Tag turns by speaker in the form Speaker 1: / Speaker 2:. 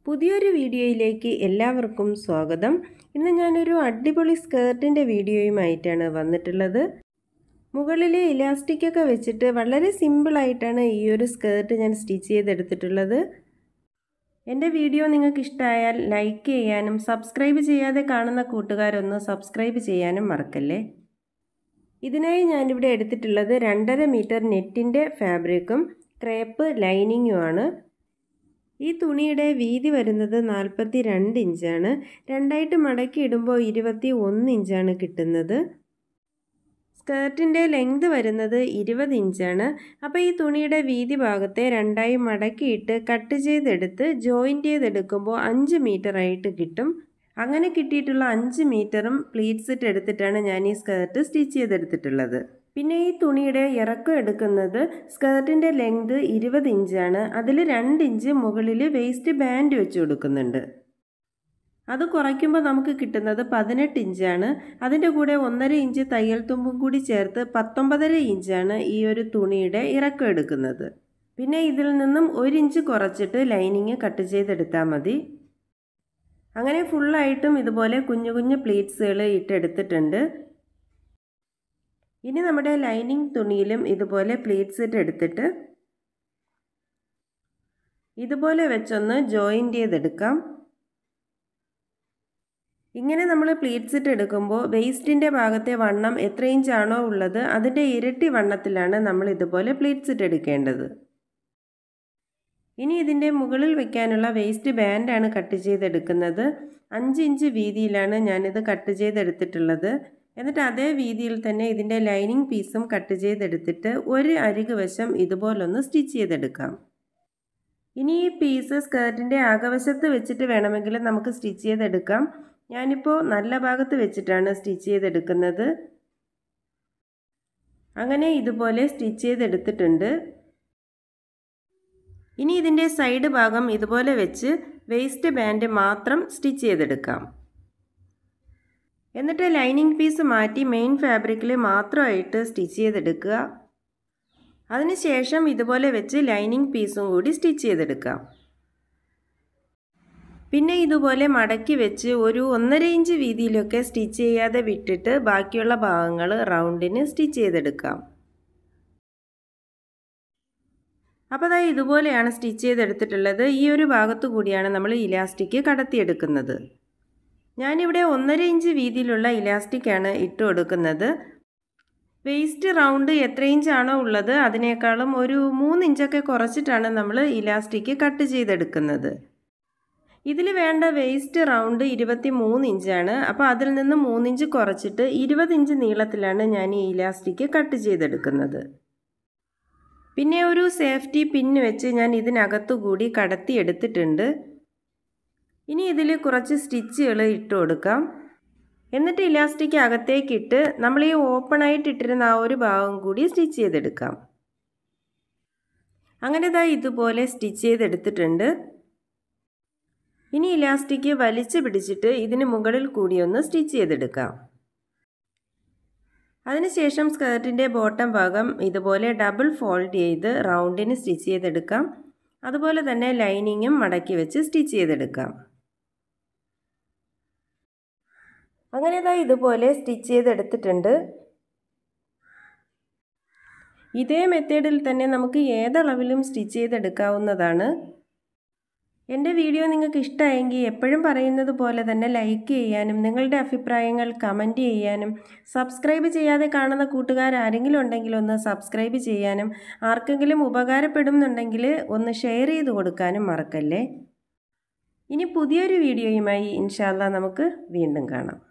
Speaker 1: പുതിയൊരു വീഡിയോയിലേക്ക് എല്ലാവർക്കും സ്വാഗതം. ഇന്ന് ഞാനൊരു അടിപൊളി സ്കേർട്ടിൻ്റെ വീഡിയോയുമായിട്ടാണ് വന്നിട്ടുള്ളത്. മുകളിലെ ഇലാസ്റ്റിക്കൊക്കെ വെച്ചിട്ട് വളരെ സിമ്പിളായിട്ടാണ് ഈ ഒരു സ്കേർട്ട് ഞാൻ സ്റ്റിച്ച് ചെയ്തെടുത്തിട്ടുള്ളത്. എൻ്റെ വീഡിയോ നിങ്ങൾക്ക് ഇഷ്ടമായാൽ ലൈക്ക് ചെയ്യാനും സബ്സ്ക്രൈബ് ചെയ്യാതെ കാണുന്ന കൂട്ടുകാരൊന്ന് സബ്സ്ക്രൈബ് ചെയ്യാനും മറക്കല്ലേ. ഇതിനായി ഞാനിവിടെ എടുത്തിട്ടുള്ളത് 2.5 മീറ്റർ നെറ്റിൻ്റെ ഫാബ്രിക്കും ക്രേപ്പ് ലൈനിങ്ങുമാണ്. ഈ തുണിയുടെ വീതി വരുന്നത് 42 ഇഞ്ചാണ്. രണ്ടായിട്ട് മടക്കി ഇടുമ്പോൾ 21 ഇഞ്ചാണ് കിട്ടുന്നത്. സ്കേർട്ടിൻ്റെ ലെങ്ത് വരുന്നത് 20 ഇഞ്ചാണ്. അപ്പോൾ ഈ തുണിയുടെ വീതി ഭാഗത്തെ രണ്ടായി മടക്കിയിട്ട് കട്ട് ചെയ്തെടുത്ത് ജോയിൻ്റ് ചെയ്തെടുക്കുമ്പോൾ 5 മീറ്റർ ആയിട്ട് കിട്ടും. അങ്ങനെ കിട്ടിയിട്ടുള്ള 5 മീറ്ററും പ്ലീറ്റ്സ് ഇട്ട് എടുത്തിട്ടാണ് ഞാൻ ഈ സ്കേർട്ട് സ്റ്റിച്ച് ചെയ്തെടുത്തിട്ടുള്ളത്. പിന്നെ ഈ തുണിയുടെ ഇറക്കം എടുക്കുന്നത് സ്കേർട്ടിൻ്റെ ലെങ്ത് 20 ഇഞ്ചാണ്. അതിൽ 2 ഇഞ്ച് മുകളിൽ വേസ്റ്റ് ബാൻഡ് വെച്ച് കൊടുക്കുന്നുണ്ട്. അത് കുറയ്ക്കുമ്പോൾ നമുക്ക് കിട്ടുന്നത് 18 ഇഞ്ചാണ്. അതിൻ്റെ കൂടെ 1.5 ഇഞ്ച് തയ്യൽ തുമ്പും കൂടി ചേർത്ത് 19.5 ഇഞ്ചാണ് ഈ ഒരു തുണിയുടെ ഇറക്കം എടുക്കുന്നത്. പിന്നെ ഇതിൽ നിന്നും 1 ഇഞ്ച് കുറച്ചിട്ട് ലൈനിങ് കട്ട് ചെയ്തെടുത്താൽ മതി. അങ്ങനെ ഫുള്ളായിട്ടും ഇതുപോലെ കുഞ്ഞു കുഞ്ഞു പ്ലീറ്റ്സുകൾ ഇട്ടെടുത്തിട്ടുണ്ട്. ഇനി നമ്മുടെ ലൈനിങ് തുണിയിലും ഇതുപോലെ പ്ലീറ്റ്സ് ഇട്ട് എടുത്തിട്ട് ഇതുപോലെ വെച്ചൊന്ന് ജോയിൻ്റ് ചെയ്തെടുക്കാം. ഇങ്ങനെ നമ്മൾ പ്ലീറ്റ്സ് ഇട്ട് എടുക്കുമ്പോൾ വേസ്റ്റിൻ്റെ ഭാഗത്തെ വണ്ണം എത്ര ഇഞ്ചാണോ ഉള്ളത് അതിൻ്റെ ഇരട്ടി വണ്ണത്തിലാണ് നമ്മൾ ഇതുപോലെ പ്ലീറ്റ്സ് ഇട്ട് എടുക്കേണ്ടത്. ഇനി ഇതിൻ്റെ മുകളിൽ വയ്ക്കാനുള്ള വേസ്റ്റ് ബാൻഡാണ് കട്ട് ചെയ്തെടുക്കുന്നത്. 5 ഇഞ്ച് വീതിയിലാണ് ഞാനിത് കട്ട് ചെയ്തെടുത്തിട്ടുള്ളത്. എന്നിട്ട് അതേ വീതിയിൽ തന്നെ ഇതിൻ്റെ ലൈനിങ് പീസും കട്ട് ചെയ്തെടുത്തിട്ട് ഒരു അരികു വശം ഇതുപോലൊന്ന് സ്റ്റിച്ച് ചെയ്തെടുക്കാം. ഇനി ഈ പീസ് സ്കേർട്ടിൻ്റെ അകവശത്ത് വെച്ചിട്ട് വേണമെങ്കിൽ നമുക്ക് സ്റ്റിച്ച് ചെയ്തെടുക്കാം. ഞാനിപ്പോൾ നല്ല ഭാഗത്ത് വെച്ചിട്ടാണ് സ്റ്റിച്ച് ചെയ്തെടുക്കുന്നത്. അങ്ങനെ ഇതുപോലെ സ്റ്റിച്ച് ചെയ്തെടുത്തിട്ടുണ്ട്. ഇനി ഇതിൻ്റെ സൈഡ് ഭാഗം ഇതുപോലെ വെച്ച് വേസ്റ്റ് ബാൻഡ് മാത്രം സ്റ്റിച്ച് ചെയ്തെടുക്കാം. എന്നിട്ട് ലൈനിങ് പീസ് മാറ്റി മെയിൻ ഫാബ്രിക്കിൽ മാത്രമായിട്ട് സ്റ്റിച്ച് ചെയ്തെടുക്കുക. അതിനുശേഷം ഇതുപോലെ വെച്ച് ലൈനിങ് പീസും കൂടി സ്റ്റിച്ച് ചെയ്തെടുക്കാം. പിന്നെ ഇതുപോലെ മടക്കി വെച്ച് ഒരു 1.5 ഇഞ്ച് വീതിയിലൊക്കെ സ്റ്റിച്ച് ചെയ്യാതെ വിട്ടിട്ട് ബാക്കിയുള്ള ഭാഗങ്ങൾ റൗണ്ടിന് സ്റ്റിച്ച് ചെയ്തെടുക്കാം. അപ്പോൾ അതായത് ഇതുപോലെയാണ് സ്റ്റിച്ച് ചെയ്തെടുത്തിട്ടുള്ളത്. ഈ ഒരു ഭാഗത്തു കൂടിയാണ് നമ്മൾ ഇലാസ്റ്റിക് കടത്തിയെടുക്കുന്നത്. ഞാനിവിടെ 1.5 ഇഞ്ച് വീതിയിലുള്ള ഇലാസ്റ്റിക്കാണ് ഇട്ട് കൊടുക്കുന്നത്. വേസ്റ്റ് റൗണ്ട് എത്ര ഇഞ്ചാണോ ഉള്ളത് അതിനേക്കാളും ഒരു 3 ഇഞ്ചൊക്കെ കുറച്ചിട്ടാണ് നമ്മൾ ഇലാസ്റ്റിക് കട്ട് ചെയ്തെടുക്കുന്നത്. ഇതിൽ വേണ്ട വേസ്റ്റ് റൗണ്ട് 23 ഇഞ്ചാണ്. അപ്പോൾ അതിൽ നിന്ന് 3 ഇഞ്ച് കുറച്ചിട്ട് 20 ഇഞ്ച് നീളത്തിലാണ് ഞാൻ ഈ ഇലാസ്റ്റിക് കട്ട് ചെയ്തെടുക്കുന്നത്. പിന്നെ ഒരു സേഫ്റ്റി പിന്ന് വെച്ച് ഞാൻ ഇതിനകത്തു കൂടി കടത്തി എടുത്തിട്ടുണ്ട്. ഇനി ഇതിൽ കുറച്ച് സ്റ്റിച്ചുകൾ ഇട്ട് കൊടുക്കാം. എന്നിട്ട് ഇലാസ്റ്റിക് അകത്തേക്കിട്ട് നമ്മൾ ഈ ഓപ്പണായിട്ട് ഇട്ടിരുന്ന ആ ഒരു ഭാഗം കൂടി സ്റ്റിച്ച് ചെയ്തെടുക്കാം. അങ്ങനെ ഇതുപോലെ സ്റ്റിച്ച് ചെയ്തെടുത്തിട്ടുണ്ട്. ഇനി ഇലാസ്റ്റിക് വലിച്ചു പിടിച്ചിട്ട് ഇതിന് മുകളിൽ കൂടി ഒന്ന് സ്റ്റിച്ച് ചെയ്തെടുക്കാം. അതിനുശേഷം സ്കേർട്ടിൻ്റെ ബോട്ടം ഭാഗം ഇതുപോലെ ഡബിൾ ഫോൾഡ് ചെയ്ത് റൗണ്ടിന് സ്റ്റിച്ച് ചെയ്തെടുക്കാം. അതുപോലെ തന്നെ ലൈനിങ്ങും മടക്കി വെച്ച് സ്റ്റിച്ച് ചെയ്തെടുക്കാം. അങ്ങനെ ഇതുപോലെ സ്റ്റിച്ച് ചെയ്തെടുത്തിട്ടുണ്ട്. ഇതേ മെത്തേഡിൽ തന്നെ നമുക്ക് ഏതളവിലും സ്റ്റിച്ച് ചെയ്തെടുക്കാവുന്നതാണ്. എൻ്റെ വീഡിയോ നിങ്ങൾക്ക് ഇഷ്ടമായെങ്കിൽ എപ്പോഴും പറയുന്നത് പോലെ തന്നെ ലൈക്ക് ചെയ്യാനും നിങ്ങളുടെ അഭിപ്രായങ്ങൾ കമൻറ്റ് ചെയ്യാനും സബ്സ്ക്രൈബ് ചെയ്യാതെ കാണുന്ന കൂട്ടുകാർ ആരെങ്കിലും ഉണ്ടെങ്കിൽ ഒന്ന് സബ്സ്ക്രൈബ് ചെയ്യാനും ആർക്കെങ്കിലും ഉപകാരപ്പെടുന്നുണ്ടെങ്കിൽ ഒന്ന് ഷെയർ ചെയ്ത് കൊടുക്കാനും മറക്കല്ലേ. ഇനി പുതിയൊരു വീഡിയോയുമായി ഇൻഷാ അല്ലാഹ് നമുക്ക് വീണ്ടും കാണാം.